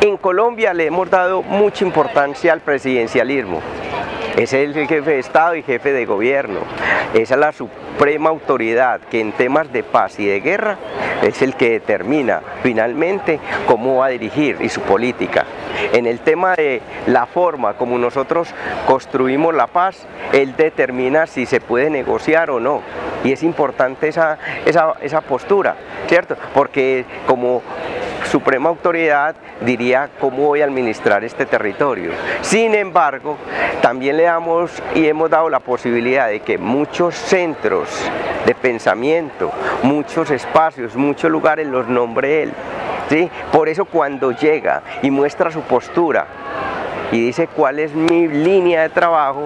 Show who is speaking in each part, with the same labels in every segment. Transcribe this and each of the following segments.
Speaker 1: En Colombia le hemos dado mucha importancia al presidencialismo. Es el jefe de Estado y jefe de gobierno. Esa es la suprema autoridad que en temas de paz y de guerra es el que determina finalmente cómo va a dirigir y su política. En el tema de la forma como nosotros construimos la paz, él determina si se puede negociar o no. Y es importante esa postura, ¿cierto? Porque como suprema autoridad diría cómo voy a administrar este territorio. Sin embargo, también le damos y hemos dado la posibilidad de que muchos centros de pensamiento, muchos espacios, muchos lugares los nombre él, ¿sí? Por eso cuando llega y muestra su postura y dice cuál es mi línea de trabajo,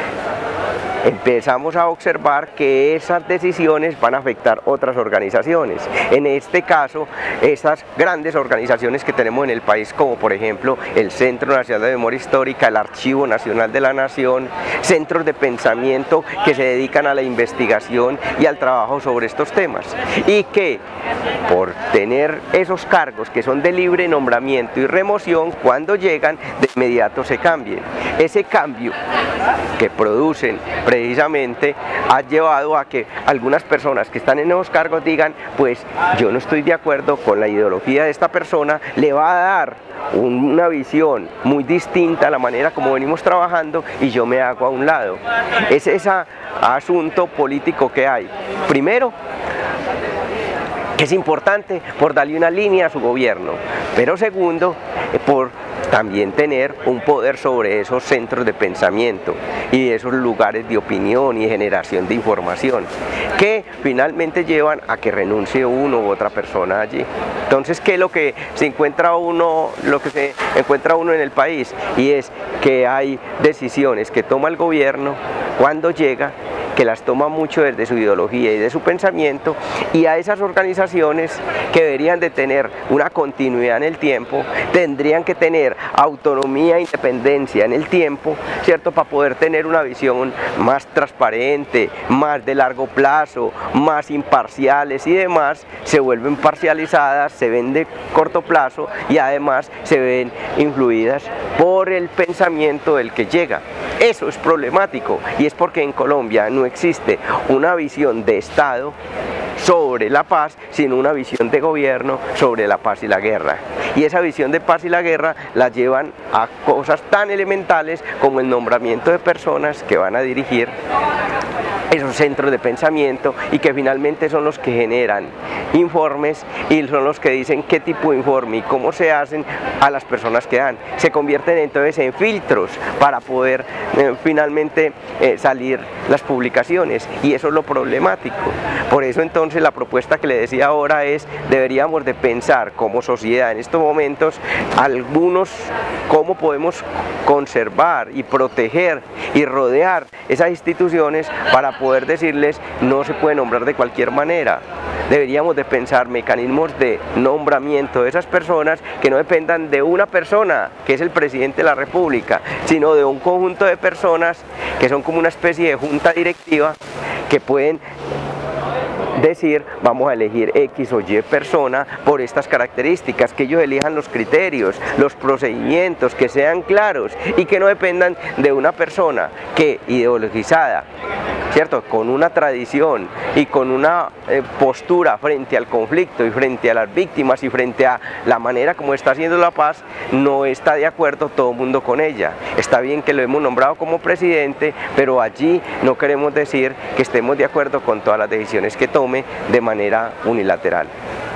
Speaker 1: empezamos a observar que esas decisiones van a afectar otras organizaciones. En este caso, esas grandes organizaciones que tenemos en el país, como por ejemplo el Centro Nacional de Memoria Histórica, el Archivo Nacional de la Nación, centros de pensamiento que se dedican a la investigación y al trabajo sobre estos temas. Y que por tener esos cargos que son de libre nombramiento y remoción, cuando llegan de inmediato se cambien. Ese cambio que producen precisamente ha llevado a que algunas personas que están en esos cargos digan, pues yo no estoy de acuerdo con la ideología de esta persona, le va a dar una visión muy distinta a la manera como venimos trabajando y yo me hago a un lado. Es ese asunto político que hay. Primero, que es importante por darle una línea a su gobierno, pero segundo, por también tener un poder sobre esos centros de pensamiento y esos lugares de opinión y generación de información que finalmente llevan a que renuncie uno u otra persona allí. Entonces, ¿qué es lo que se encuentra uno en el país? Y es que hay decisiones que toma el gobierno cuando llega, que las toma mucho desde su ideología y de su pensamiento, y a esas organizaciones que deberían de tener una continuidad en el tiempo, tendrían que tener autonomía e independencia en el tiempo, ¿cierto? Para poder tener una visión más transparente, más de largo plazo, más imparciales y demás, se vuelven parcializadas, se ven de corto plazo y además se ven influidas por el pensamiento del que llega. Eso es problemático y es porque en Colombia no existe una visión de Estado sobre la paz, sino una visión de gobierno sobre la paz y la guerra. Y esa visión de paz y la guerra la llevan a cosas tan elementales como el nombramiento de personas que van a dirigir esos centros de pensamiento y que finalmente son los que generan informes y son los que dicen qué tipo de informe y cómo se hacen a las personas que dan. Se convierten entonces en filtros para poder finalmente salir las publicaciones, y eso es lo problemático. Por eso entonces la propuesta que le decía ahora es, deberíamos de pensar como sociedad en estos momentos cómo podemos conservar y proteger y rodear esas instituciones para poder decirles no se puede nombrar de cualquier manera. Deberíamos de pensar mecanismos de nombramiento de esas personas que no dependan de una persona, que es el presidente de la República, sino de un conjunto de personas que son como una especie de junta directiva que pueden decir vamos a elegir X o Y persona por estas características, que ellos elijan los criterios, los procedimientos, que sean claros y que no dependan de una persona que ideologizada, ¿cierto?, con una tradición y con una postura frente al conflicto y frente a las víctimas y frente a la manera como está haciendo la paz, no está de acuerdo todo el mundo con ella. Está bien que lo hemos nombrado como presidente, pero allí no queremos decir que estemos de acuerdo con todas las decisiones que tome de manera unilateral.